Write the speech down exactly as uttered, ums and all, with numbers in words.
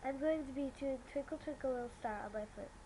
I'm going to be doing Twinkle Twinkle Little Star on my flute.